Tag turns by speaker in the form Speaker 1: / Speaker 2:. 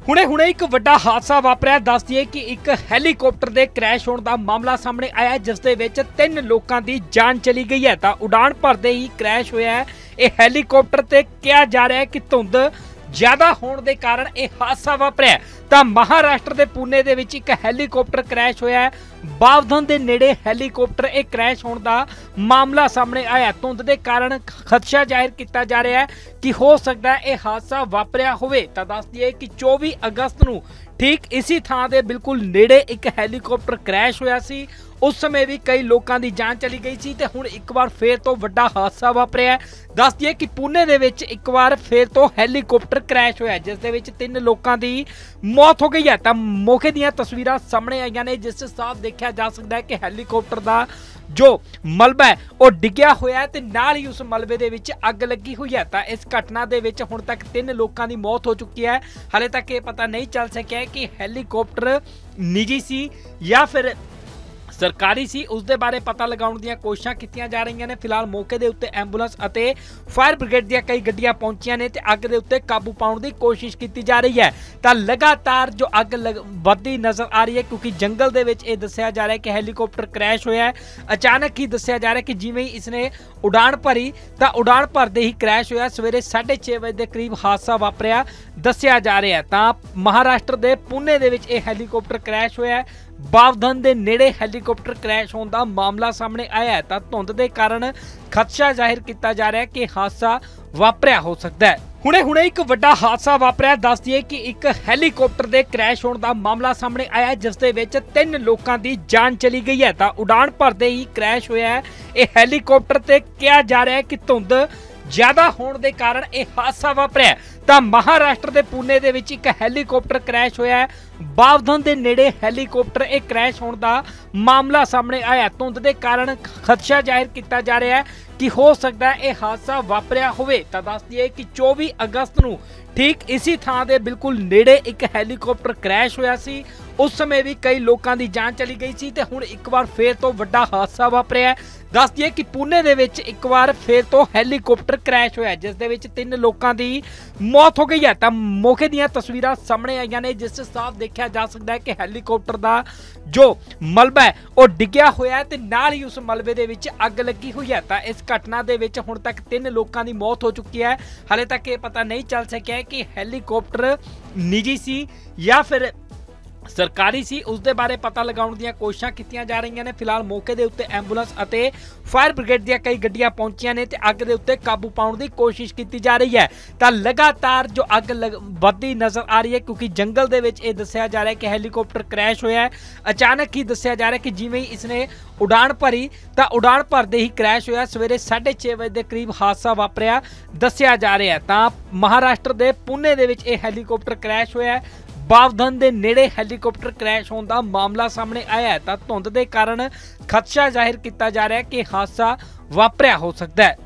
Speaker 1: ਹੁਣੇ ਇੱਕ ਵੱਡਾ ਹਾਦਸਾ ਵਾਪਰਿਆ। ਦੱਸ ਦਈਏ ਕਿ ਇੱਕ ਹੈਲੀਕਾਪਟਰ ਦੇ ਕ੍ਰੈਸ਼ ਹੋਣ ਦਾ ਮਾਮਲਾ ਸਾਹਮਣੇ ਆਇਆ, ਜਿਸ ਦੇ ਵਿੱਚ 3 ਲੋਕਾਂ ਦੀ ਜਾਨ ਚਲੀ ਗਈ ਹੈ। ਤਾਂ ਉਡਾਨ ਭਰਦੇ ਹੀ ਕ੍ਰੈਸ਼ ਹੋਇਆ ਹੈ ਇਹ ਹੈਲੀਕਾਪਟਰ ਤੇ ਕਿਹਾ ਜਾ ਰਿਹਾ ਹੈ ਕਿ ਧੁੰਦ ਜ਼ਿਆਦਾ ਹੋਣ ਦੇ ਕਾਰਨ ਇਹ ਹਾਦਸਾ ਵਾਪਰਿਆ। ਤਾਂ ਮਹਾਰਾਸ਼ਟਰ ਦੇ ਪੁਣੇ ਦੇ ਵਿੱਚ ਇੱਕ ਹੈਲੀਕਾਪਟਰ ਕ੍ਰੈਸ਼ ਹੋਇਆ ਹੈ। ਬਾਵਧਨ ਦੇ ਨੇੜੇ ਹੈਲੀਕਾਪਟਰ ਇਹ ਕ੍ਰੈਸ਼ ਹੋਣ ਦਾ ਮਾਮਲਾ ਸਾਹਮਣੇ ਆਇਆ। ਧੁੰਦ ਦੇ ਕਾਰਨ ਖਦਸ਼ਾ ਜ਼ਾਹਿਰ ਕੀਤਾ ਜਾ ਰਿਹਾ ਹੈ ਕਿ ਹੋ ਸਕਦਾ ਹੈ ਇਹ ਹਾਦਸਾ ਵਾਪਰਿਆ ਹੋਵੇ। ਤਾਂ ਦੱਸ ਦਈਏ ਕਿ 24 ਅਗਸਤ ਨੂੰ ठीक इसी थां दे बिल्कुल नेड़े एक हैलीकाप्टर क्रैश होया सी। उस समय भी कई लोगों की जान चली गई सी ते हुण एक बार फिर तो वड्डा हादसा वापरिया। दस दिए कि पुणे दे विच एक बार फिर तो हैलीकाप्टर क्रैश होया, जिस दे विच 3 लोगों की मौत हो गई है। तो मौके दीयां तस्वीरां सामने आईयां ने, जिस साफ देखा जा सकता है कि हैलीकाप्टर का जो मलबा है वह डिग्या होया ते नाल ही उस मलबे दे विच अग लगी हुई है। तो इस घटना दे विच हुण तक 3 लोगों की मौत हो चुकी है। हाले तक ये पता नहीं चल सकिया कि हैलीकाप्टर निजी सी या फिर सरकारी सी। उस दे बारे पता लगाउण दीयां कोशिशां कीतीआं जा रहीआं ने। फिलहाल मौके दे उत्ते एंबूलेंस अते फायर ब्रिगेड दीयां कई गड्डियां पहुंचियां ने ते अग दे उत्ते काबू पाउण दी कोशिश कीती जा रही है। तां लगातार जो अग वधदी नज़र आ रही है, क्योंकि जंगल दे विच इह दस्सिया जा रहा है कि हैलीकाप्टर क्रैश होया है। अचानक ही दस्सिया जा रहा है कि जिवें ही इसने उड़ान भरी तां उड़ान भरदे ही क्रैश होया। सवेरे 6:30 बजे के करीब हादसा वापरिया दस्सिया जा रहा है। तां महाराष्ट्र दे पुणे दे विच इह हैलीकाप्टर क्रैश होया है। बावधन दे नेड़े हैलीकाप्टर क्रैश होने का मामला सामने आया है। तो धुंध के कारण खदशा जाहिर किया जा रहा है कि हादसा वापरिया हो सकता है। हुणे एक वड्डा हादसा वापरिया। दस दिए कि एक हैलीकाप्टर के क्रैश होने का मामला सामने आया, जिस दे विच 3 लोगों की जान चली गई है। तो उड़ान भरदे ही क्रैश होया है यह हैलीकाप्टर ते कहा जा रहा है कि धुंध ज्यादा होने के कारण यह हादसा वापरिया। तो महाराष्ट्र के पुणे दे विच एक हैलीकाप्टर क्रैश होया है। बावधन के नेड़े हैलीकाप्टर एक क्रैश होने का मामला सामने आया। धुंध के कारण खदशा जाहिर किया जा रहा है कि हो सकता है यह हादसा वापरिया होवे। तो दस दिए कि 24 अगस्त नूं ठीक इसी थां दे बिल्कुल नेड़े एक हैलीकाप्टर क्रैश होया सी। उस समय भी कई लोगों की जान चली गई सी ते हुण एक बार फिर तो वड्डा हादसा वापरिया। दस दिए कि पुणे दे विच एक बार फिर तो हैलीकाप्टर क्रैश होया, जिस दे विच 3 लोगों की मौत हो गई है। तो मौके दीयां तस्वीरां सामने आईयां ने, जिस साफ देखा जा सकता है कि हैलीकाप्टर का जो मलबा है वह डिग्या होया है ते नाल ही उस मलबे दे विच अग लगी हुई है। तो इस घटना दे विच हुण तक 3 लोगों की मौत हो चुकी है। हाले तक ये पता नहीं चल सकिया कि हैलीकाप्टर निजी सी या फिर सरकारी सी। उस दे बारे पता लगाउण दीयां कोशिशां कीतीआं जा रहीआं ने। फिलहाल मौके दे उत्ते एंबूलेंस अते फायर ब्रिगेड दीयां कई गड्डियां पहुंचियां ने ते अग दे उत्ते काबू पाउण दी कोशिश कीती जा रही है। तां लगातार जो अग वधदी नज़र आ रही है, क्योंकि जंगल दे विच इह दस्सिया जा रहा है कि हैलीकाप्टर क्रैश होया है। अचानक ही दस्सिया जा रहा है कि जिवें ही इसने उड़ान भरी तां उड़ान भरदे ही क्रैश होया। सवेरे 6:30 बजे के करीब हादसा वापरिया दस्सिया जा रहा है। तां महाराष्ट्र दे पुणे दे विच इह हैलीकाप्टर क्रैश होया है। बावधन के नेड़े हैलीकाप्टर क्रैश होने का मामला सामने आया है। तो धुंध के कारण खदशा जाहिर किया जा रहा है कि हादसा वापरिया हो सकता है।